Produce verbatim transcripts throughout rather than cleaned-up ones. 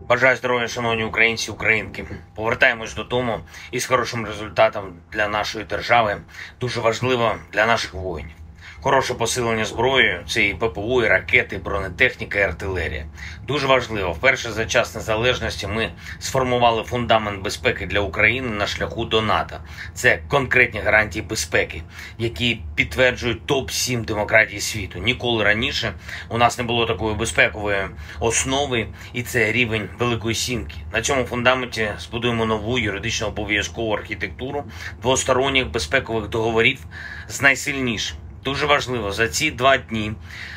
Бажаю здоров'я, шановні українці, українки. Повертаємось додому із хорошим результатом для нашої держави. Дуже важливо для наших воїнів. Хороше посилення зброєю – це і ППО, і ракети, і бронетехніка, і артилерія. Дуже важливо. Вперше за час незалежності ми сформували фундамент безпеки для України на шляху до НАТО. Це конкретні гарантії безпеки, які підтверджують топ сім демократій світу. Ніколи раніше у нас не було такої безпекової основи, і це рівень Великої Сімки. На цьому фундаменті збудуємо нову юридично обов'язкову архітектуру двосторонніх безпекових договорів з найсильнішим. Дуже важливо, за ці два дні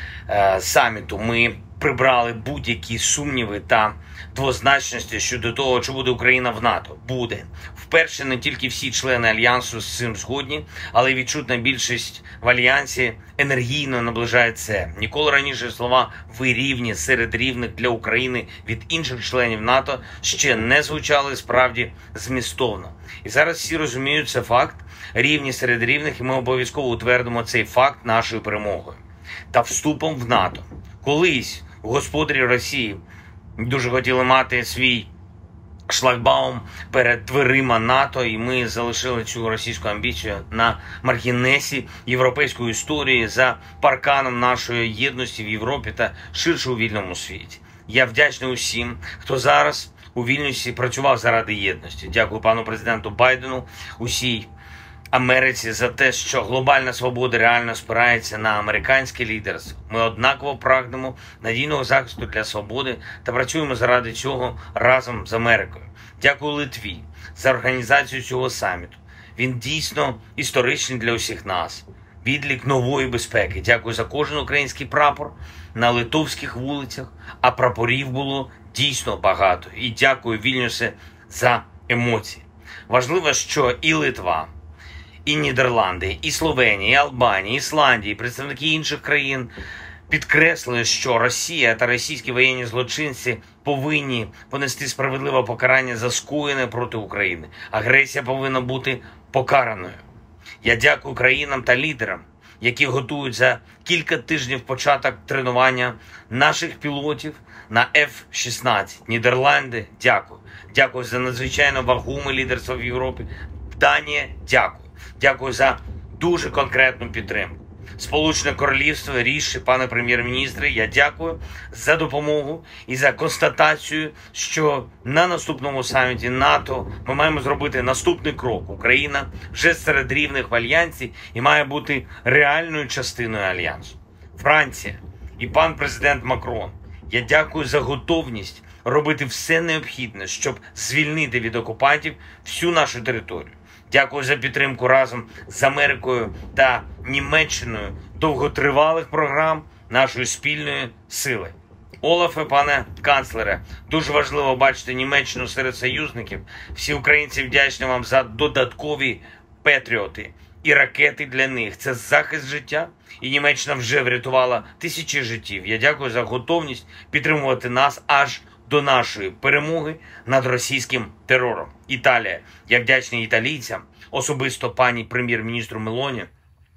е, саміту ми прибрали будь-які сумніви та двозначності щодо того, чи буде Україна в НАТО. Буде. Вперше не тільки всі члени Альянсу з цим згодні, але й відчутна більшість в Альянсі енергійно наближає це. Ніколи раніше слова «ви рівні серед рівних для України» від інших членів НАТО ще не звучали справді змістовно. І зараз всі розуміють, це факт. Рівні серед рівних, і ми обов'язково утвердимо цей факт нашою перемогою та вступом в НАТО. Колись господарі Росії дуже хотіли мати свій шлагбаум перед дверима НАТО, і ми залишили цю російську амбіцію на маргінесі європейської історії за парканом нашої єдності в Європі та ширше у вільному світі. Я вдячний усім, хто зараз у Вільнюсі працював заради єдності. Дякую пану президенту Байдену, усій Америці за те, що глобальна свобода реально спирається на американське лідерство. Ми однаково прагнемо надійного захисту для свободи та працюємо заради цього разом з Америкою. Дякую Литві за організацію цього саміту. Він дійсно історичний для усіх нас. Відлік нової безпеки. Дякую за кожен український прапор на литовських вулицях, а прапорів було дійсно багато. І дякую, Вільнюсе, за емоції. Важливо, що і Литва, і Нідерланди, і Словенія, і Албанія, і Ісландія, і представники інших країн підкреслили, що Росія та російські воєнні злочинці повинні понести справедливе покарання за скоєне проти України. Агресія повинна бути покараною. Я дякую країнам та лідерам, які готують за кілька тижнів початок тренування наших пілотів на еф шістнадцять. Нідерланди, дякую. Дякую за надзвичайно вагоме лідерство в Європі. Данія, дякую. Дякую за дуже конкретну підтримку. Сполучене Королівство, Ріші, пане прем'єр-міністре, я дякую за допомогу і за констатацію, що на наступному саміті НАТО ми маємо зробити наступний крок. Україна вже серед рівних в Альянсі і має бути реальною частиною Альянсу. Франція і пан президент Макрон, я дякую за готовність робити все необхідне, щоб звільнити від окупантів всю нашу територію. Дякую за підтримку разом з Америкою та Німеччиною довготривалих програм нашої спільної сили. Олафе, пане канцлере, дуже важливо бачити Німеччину серед союзників. Всі українці вдячні вам за додаткові патріоти і ракети для них. Це захист життя, і Німеччина вже врятувала тисячі життів. Я дякую за готовність підтримувати нас аж до нашої перемоги над російським терором. Італія. Я вдячний італійцям, особисто пані прем'єр-міністру Мелоні,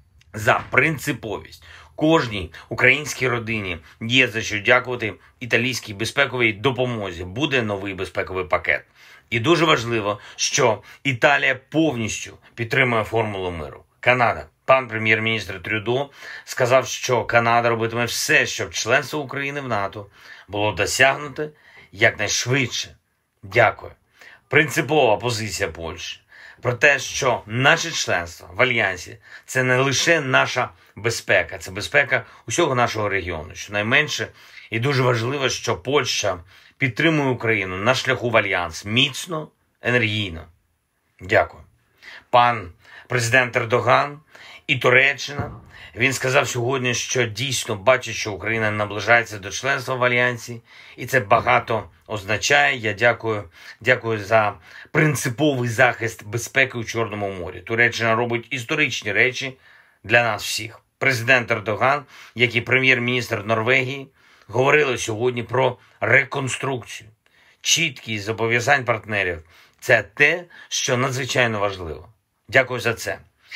за принциповість. Кожній українській родині є за що дякувати італійській безпековій допомозі. Буде новий безпековий пакет. І дуже важливо, що Італія повністю підтримує формулу миру. Канада. Пан прем'єр-міністр Трюдо сказав, що Канада робитиме все, щоб членство України в НАТО було досягнуте якнайшвидше. Дякую. Принципова позиція Польщі про те, що наше членство в Альянсі – це не лише наша безпека, це безпека усього нашого регіону. Щонайменше і дуже важливо, що Польща підтримує Україну на шляху в Альянс міцно, енергійно. Дякую. Пан президент Ердоган і Туреччина, він сказав сьогодні, що дійсно бачить, що Україна наближається до членства в Альянсі, і це багато означає. Я дякую, дякую за принциповий захист безпеки у Чорному морі. Туреччина робить історичні речі для нас всіх. Президент Ердоган, як і прем'єр-міністр Норвегії, говорили сьогодні про реконструкцію. Чіткість зобов'язань партнерів – це те, що надзвичайно важливо. Дякую за це.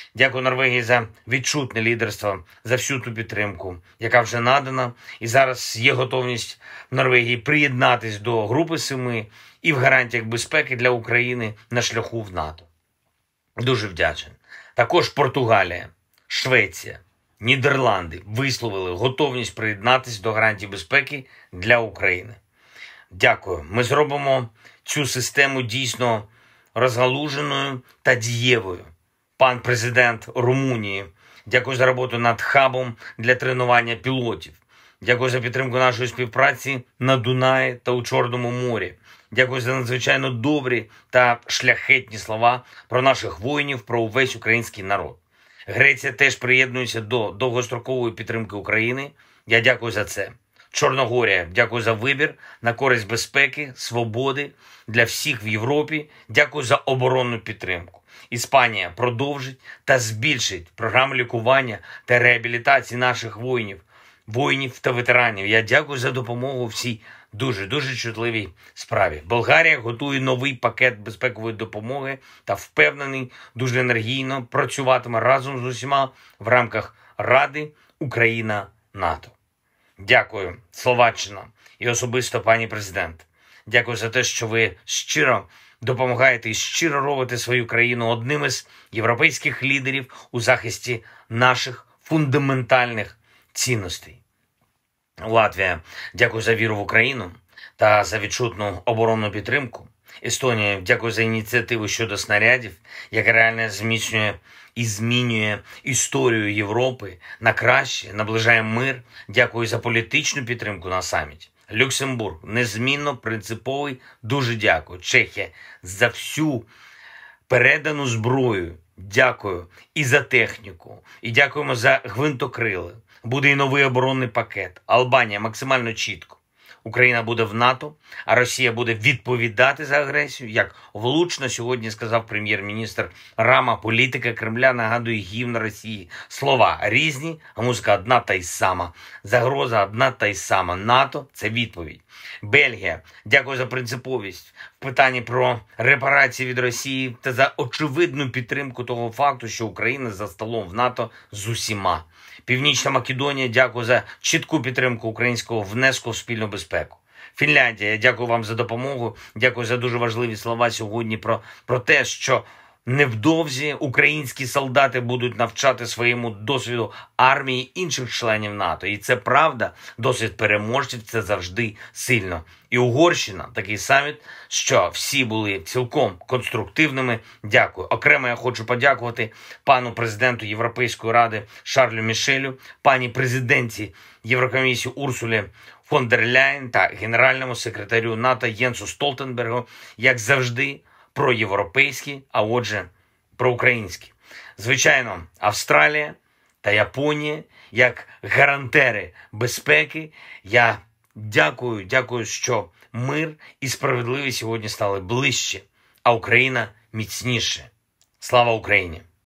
Дякую Норвегії за відчутне лідерство, за всю ту підтримку, яка вже надана. І зараз є готовність Норвегії приєднатись до Групи Семи і в гарантіях безпеки для України на шляху в НАТО. Дуже вдячний. Також Португалія, Швеція, Нідерланди висловили готовність приєднатись до гарантій безпеки для України. Дякую. Ми зробимо цю систему дійсно розгалуженою та дієвою. Пан президент Румунії, дякую за роботу над хабом для тренування пілотів. Дякую за підтримку нашої співпраці на Дунаї та у Чорному морі. Дякую за надзвичайно добрі та шляхетні слова про наших воїнів, про увесь український народ. Греція теж приєднується до довгострокової підтримки України. Я дякую за це. Чорногорія, дякую за вибір на користь безпеки, свободи для всіх в Європі. Дякую за оборонну підтримку. Іспанія продовжить та збільшить програму лікування та реабілітації наших воїнів, воїнів та ветеранів. Я дякую за допомогу в цій дуже-дуже чутливій справі. Болгарія готує новий пакет безпекової допомоги та впевнений, дуже енергійно працюватиме разом з усіма в рамках Ради Україна-НАТО. Дякую, Словаччина і особисто пані президент. Дякую за те, що ви щиро допомагаєте і щиро робите свою країну одним із європейських лідерів у захисті наших фундаментальних цінностей. Латвія, дякую за віру в Україну та за відчутну оборонну підтримку. Естонія, дякую за ініціативу щодо снарядів, яка реально зміцнює і змінює історію Європи на краще, наближає мир. Дякую за політичну підтримку на саміті. Люксембург, незмінно принциповий, дуже дякую. Чехія, за всю передану зброю, дякую і за техніку, і дякуємо за гвинтокрили. Буде і новий оборонний пакет. Албанія максимально чітко. Україна буде в НАТО, а Росія буде відповідати за агресію. Як влучно сьогодні сказав прем'єр-міністр Рама, політика Кремля нагадує гімн Росії. Слова різні, а музика одна та й сама. Загроза одна та й сама. НАТО – це відповідь. Бельгія, дякую за принциповість в питанні про репарації від Росії та за очевидну підтримку того факту, що Україна за столом в НАТО з усіма. Північна Македонія, дякую за чітку підтримку українського внеску в спільну безпеку. Фінляндія, дякую вам за допомогу, дякую за дуже важливі слова сьогодні про, про те, що невдовзі українські солдати будуть навчати своєму досвіду армії інших членів НАТО. І це правда, досвід переможців – це завжди сильно. І Угорщина, такий саміт, що всі були цілком конструктивними. Дякую. Окремо я хочу подякувати пану президенту Європейської ради Шарлю Мішелю, пані президентці Єврокомісії Урсулі фон дер Ляєн та генеральному секретарю НАТО Єнсу Столтенбергу, як завжди, проєвропейські, а отже, проукраїнські. Звичайно, Австралія та Японія, як гарантери безпеки, я дякую, дякую, що мир і справедливість сьогодні стали ближче, а Україна міцніше. Слава Україні!